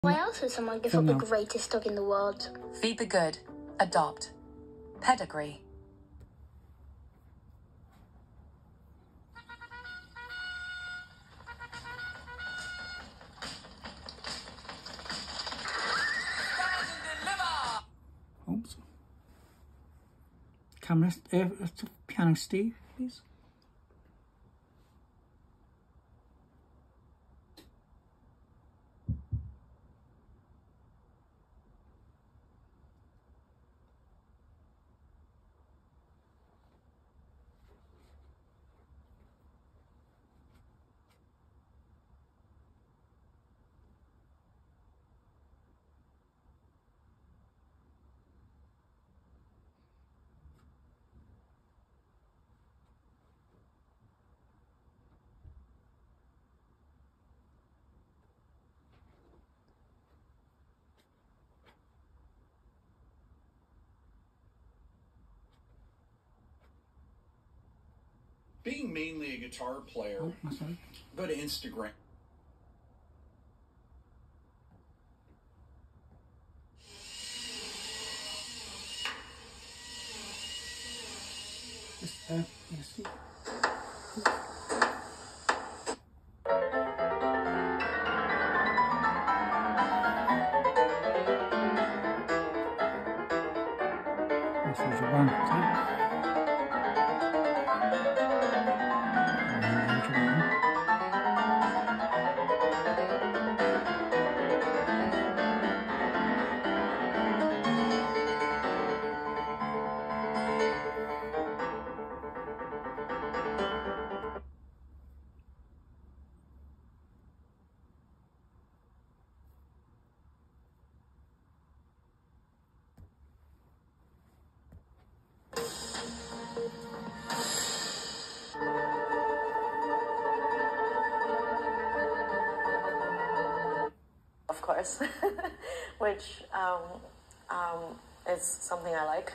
Why else would someone give up the greatest dog in the world? Feed the good. Adopt. Pedigree. Oops. Camera, piano Steve, please. Being mainly a guitar player, go to Instagram. Yes. That's Yuga Wang, okay. Of course, which is something I like,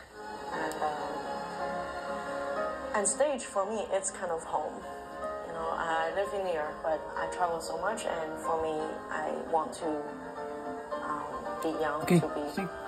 and stage for me it's kind of home. You know, I live in New York, but I travel so much, and for me, I want to be young to be